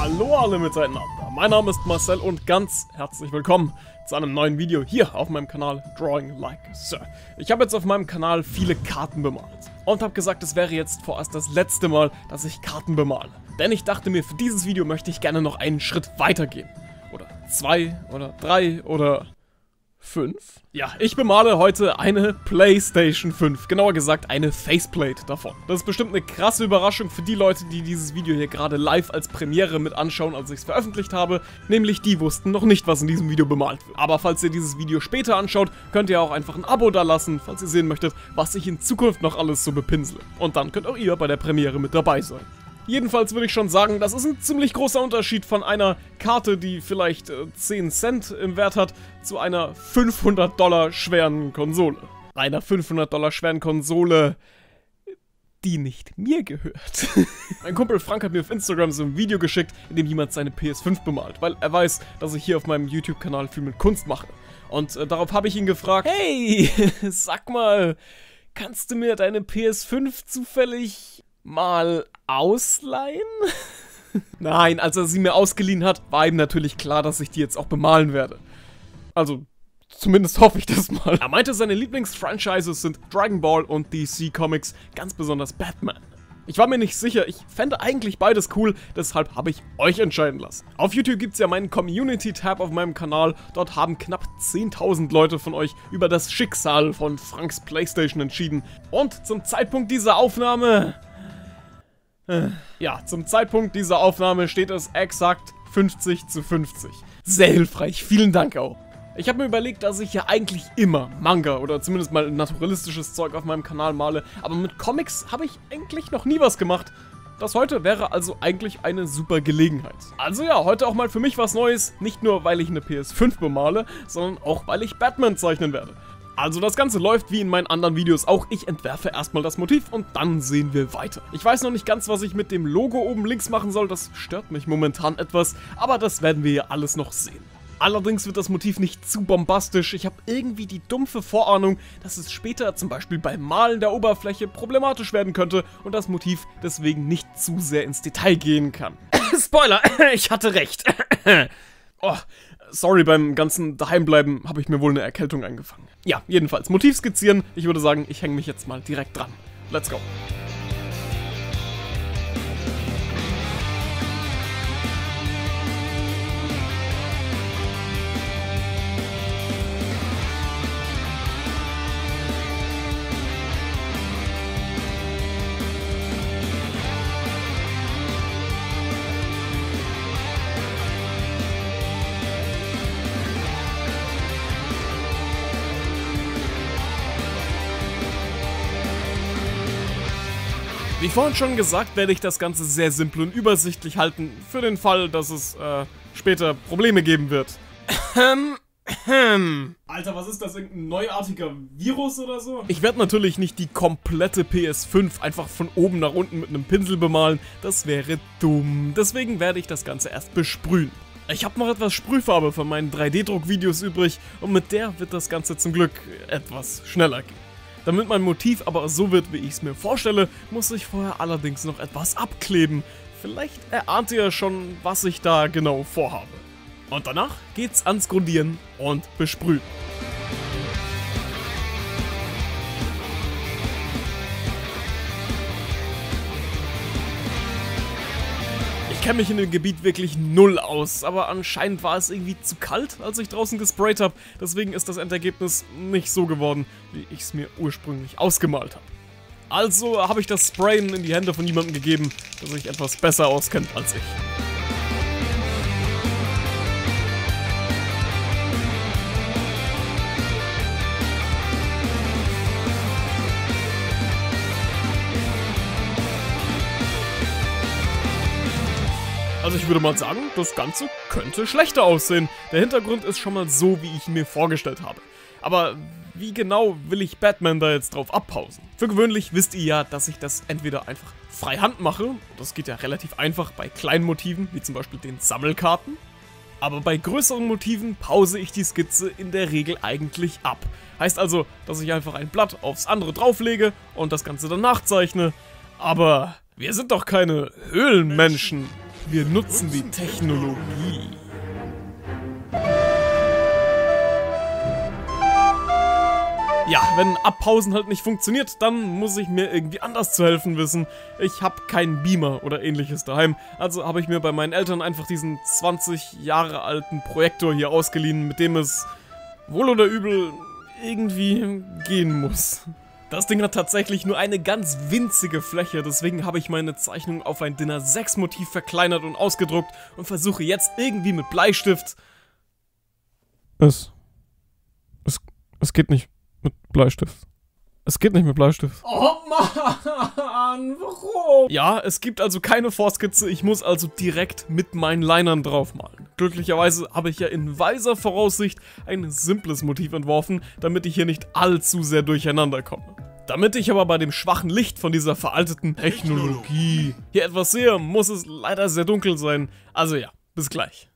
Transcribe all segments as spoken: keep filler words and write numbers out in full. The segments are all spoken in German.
Hallo alle miteinander, mein Name ist Marcel und ganz herzlich willkommen zu einem neuen Video hier auf meinem Kanal Drawing Like a Sir. Ich habe jetzt auf meinem Kanal viele Karten bemalt und habe gesagt, es wäre jetzt vorerst das letzte Mal, dass ich Karten bemale. Denn ich dachte mir, für dieses Video möchte ich gerne noch einen Schritt weiter gehen. Oder zwei oder drei oder fünf? Ja, ich bemale heute eine PlayStation fünf, genauer gesagt eine Faceplate davon. Das ist bestimmt eine krasse Überraschung für die Leute, die dieses Video hier gerade live als Premiere mit anschauen, als ich es veröffentlicht habe. Nämlich die wussten noch nicht, was in diesem Video bemalt wird. Aber falls ihr dieses Video später anschaut, könnt ihr auch einfach ein Abo da lassen, falls ihr sehen möchtet, was ich in Zukunft noch alles so bepinsle. Und dann könnt auch ihr bei der Premiere mit dabei sein. Jedenfalls würde ich schon sagen, das ist ein ziemlich großer Unterschied von einer Karte, die vielleicht äh, zehn Cent im Wert hat, zu einer fünfhundert Dollar schweren Konsole. Einer fünfhundert Dollar schweren Konsole, die nicht mir gehört. Mein Kumpel Frank hat mir auf Instagram so ein Video geschickt, in dem jemand seine P S fünf bemalt, weil er weiß, dass ich hier auf meinem YouTube-Kanal viel mit Kunst mache. Und äh, darauf habe ich ihn gefragt, hey, sag mal, kannst du mir deine P S fünf zufällig mal ausleihen? Nein, als er sie mir ausgeliehen hat, war ihm natürlich klar, dass ich die jetzt auch bemalen werde. Also, zumindest hoffe ich das mal. Er meinte, seine Lieblingsfranchises sind Dragon Ball und D C Comics, ganz besonders Batman. Ich war mir nicht sicher, ich fände eigentlich beides cool, deshalb habe ich euch entscheiden lassen. Auf YouTube gibt es ja meinen Community-Tab auf meinem Kanal, dort haben knapp zehntausend Leute von euch über das Schicksal von Franks PlayStation entschieden. Und zum Zeitpunkt dieser Aufnahme... Ja, zum Zeitpunkt dieser Aufnahme steht es exakt fünfzig zu fünfzig. Sehr hilfreich, vielen Dank auch. Ich habe mir überlegt, dass ich ja eigentlich immer Manga oder zumindest mal naturalistisches Zeug auf meinem Kanal male, aber mit Comics habe ich eigentlich noch nie was gemacht. Das heute wäre also eigentlich eine super Gelegenheit. Also ja, heute auch mal für mich was Neues, nicht nur weil ich eine P S fünf bemale, sondern auch weil ich Batman zeichnen werde. Also das Ganze läuft wie in meinen anderen Videos auch, ich entwerfe erstmal das Motiv und dann sehen wir weiter. Ich weiß noch nicht ganz, was ich mit dem Logo oben links machen soll, das stört mich momentan etwas, aber das werden wir ja alles noch sehen. Allerdings wird das Motiv nicht zu bombastisch, ich habe irgendwie die dumpfe Vorahnung, dass es später zum Beispiel beim Malen der Oberfläche problematisch werden könnte und das Motiv deswegen nicht zu sehr ins Detail gehen kann. Spoiler, ich hatte recht. Oh, sorry, beim ganzen Daheimbleiben habe ich mir wohl eine Erkältung eingefangen. Ja, jedenfalls, Motiv skizzieren. Ich würde sagen, ich hänge mich jetzt mal direkt dran. Let's go. Wie vorhin schon gesagt, werde ich das Ganze sehr simpel und übersichtlich halten, für den Fall, dass es äh, später Probleme geben wird. Alter, was ist das, irgendein neuartiger Virus oder so? Ich werde natürlich nicht die komplette P S fünf einfach von oben nach unten mit einem Pinsel bemalen, das wäre dumm. Deswegen werde ich das Ganze erst besprühen. Ich habe noch etwas Sprühfarbe von meinen drei D Druck-Videos übrig und mit der wird das Ganze zum Glück etwas schneller gehen. Damit mein Motiv aber so wird, wie ich es mir vorstelle, muss ich vorher allerdings noch etwas abkleben. Vielleicht erahnt ihr schon, was ich da genau vorhabe. Und danach geht's ans Grundieren und Besprühen. Ich kenne mich in dem Gebiet wirklich null aus, aber anscheinend war es irgendwie zu kalt, als ich draußen gesprayt habe. Deswegen ist das Endergebnis nicht so geworden, wie ich es mir ursprünglich ausgemalt habe. Also habe ich das Sprayen in die Hände von jemandem gegeben, der sich etwas besser auskennt als ich. Also ich würde mal sagen, das Ganze könnte schlechter aussehen. Der Hintergrund ist schon mal so, wie ich ihn mir vorgestellt habe. Aber wie genau will ich Batman da jetzt drauf abpausen? Für gewöhnlich wisst ihr ja, dass ich das entweder einfach freihand mache. Das geht ja relativ einfach bei kleinen Motiven, wie zum Beispiel den Sammelkarten. Aber bei größeren Motiven pause ich die Skizze in der Regel eigentlich ab. Heißt also, dass ich einfach ein Blatt aufs andere drauflege und das Ganze dann nachzeichne. Aber wir sind doch keine Höhlenmenschen. wir nutzen die Technologie. Ja, wenn Abpausen halt nicht funktioniert, dann muss ich mir irgendwie anders zu helfen wissen. Ich habe keinen Beamer oder ähnliches daheim, also habe ich mir bei meinen Eltern einfach diesen zwanzig Jahre alten Projektor hier ausgeliehen, mit dem es wohl oder übel irgendwie gehen muss. Das Ding hat tatsächlich nur eine ganz winzige Fläche, deswegen habe ich meine Zeichnung auf ein DIN A sechs Motiv verkleinert und ausgedruckt und versuche jetzt irgendwie mit Bleistift... Es... Es... Es geht nicht mit Bleistift. Es geht nicht mit Bleistift. Oh Mann, warum? Ja, es gibt also keine Vorskizze, ich muss also direkt mit meinen Linern draufmalen. Glücklicherweise habe ich ja in weiser Voraussicht ein simples Motiv entworfen, damit ich hier nicht allzu sehr durcheinander komme. Damit ich aber bei dem schwachen Licht von dieser veralteten Technologie hier etwas sehe, muss es leider sehr dunkel sein. Also ja, bis gleich.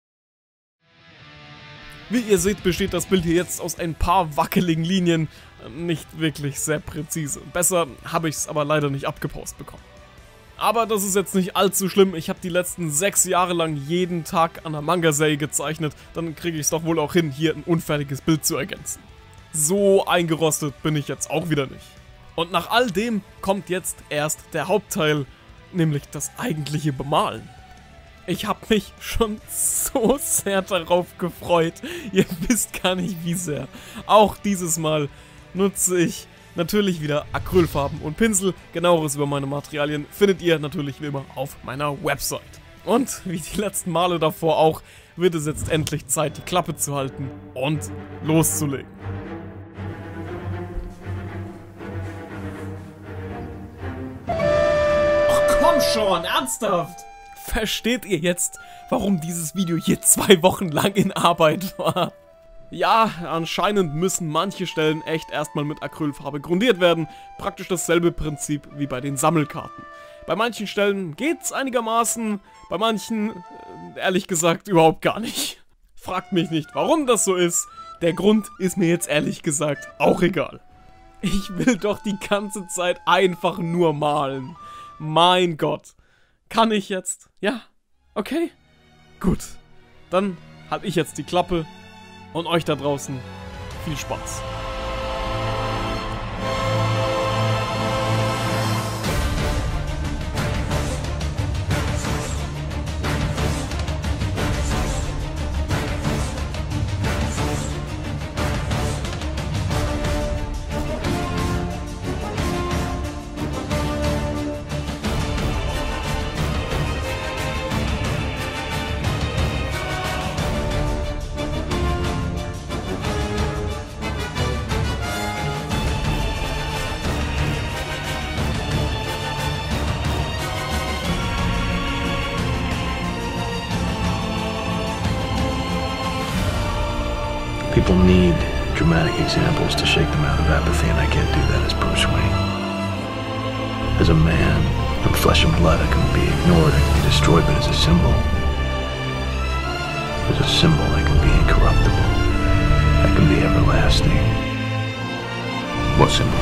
Wie ihr seht, besteht das Bild hier jetzt aus ein paar wackeligen Linien, nicht wirklich sehr präzise. Besser habe ich es aber leider nicht abgepaust bekommen. Aber das ist jetzt nicht allzu schlimm, ich habe die letzten sechs Jahre lang jeden Tag an einer Manga-Serie gezeichnet, dann kriege ich es doch wohl auch hin, hier ein unfertiges Bild zu ergänzen. So eingerostet bin ich jetzt auch wieder nicht. Und nach all dem kommt jetzt erst der Hauptteil, nämlich das eigentliche Bemalen. Ich habe mich schon so sehr darauf gefreut, ihr wisst gar nicht wie sehr. Auch dieses Mal nutze ich natürlich wieder Acrylfarben und Pinsel. Genaueres über meine Materialien findet ihr natürlich wie immer auf meiner Website. Und wie die letzten Male davor auch, wird es jetzt endlich Zeit, die Klappe zu halten und loszulegen. Ach komm schon, ernsthaft! Versteht ihr jetzt, warum dieses Video hier zwei Wochen lang in Arbeit war? Ja, anscheinend müssen manche Stellen echt erstmal mit Acrylfarbe grundiert werden. Praktisch dasselbe Prinzip wie bei den Sammelkarten. Bei manchen Stellen geht's einigermaßen, bei manchen, äh, ehrlich gesagt, überhaupt gar nicht. Fragt mich nicht, warum das so ist. Der Grund ist mir jetzt ehrlich gesagt auch egal. Ich will doch die ganze Zeit einfach nur malen. Mein Gott. Kann ich jetzt? Ja, okay, gut. Dann halte ich jetzt die Klappe und euch da draußen viel Spaß. People need dramatic examples to shake them out of apathy, and I can't do that as Bruce Wayne. As a man, from flesh and blood, I can be ignored, I can be destroyed, but as a symbol, as a symbol, I can be incorruptible. I can be everlasting. What symbol?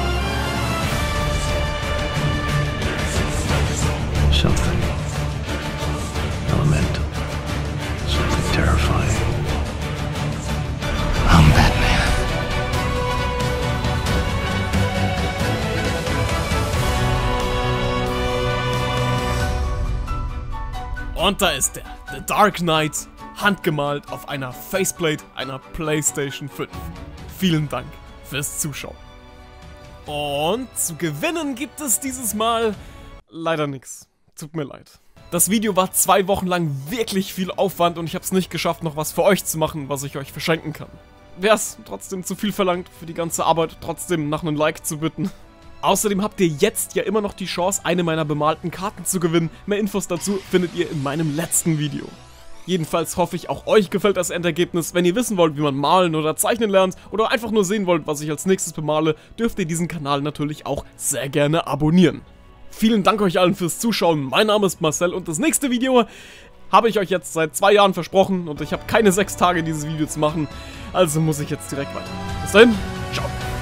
Something elemental, something terrifying. I'm Batman. Und da ist er, The Dark Knight, handgemalt auf einer Faceplate einer PlayStation fünf. Vielen Dank fürs Zuschauen. Und zu gewinnen gibt es dieses Mal leider nichts. Tut mir leid. Das Video war zwei Wochen lang wirklich viel Aufwand und ich habe es nicht geschafft, noch was für euch zu machen, was ich euch verschenken kann. Wäre es trotzdem zu viel verlangt, für die ganze Arbeit trotzdem nach einem Like zu bitten. Außerdem habt ihr jetzt ja immer noch die Chance, eine meiner bemalten Karten zu gewinnen. Mehr Infos dazu findet ihr in meinem letzten Video. Jedenfalls hoffe ich, auch euch gefällt das Endergebnis. Wenn ihr wissen wollt, wie man malen oder zeichnen lernt oder einfach nur sehen wollt, was ich als nächstes bemale, dürft ihr diesen Kanal natürlich auch sehr gerne abonnieren. Vielen Dank euch allen fürs Zuschauen. Mein Name ist Marcel und das nächste Video habe ich euch jetzt seit zwei Jahren versprochen und ich habe keine sechs Tage, dieses Video zu machen. Also muss ich jetzt direkt weiter. Bis dahin, ciao.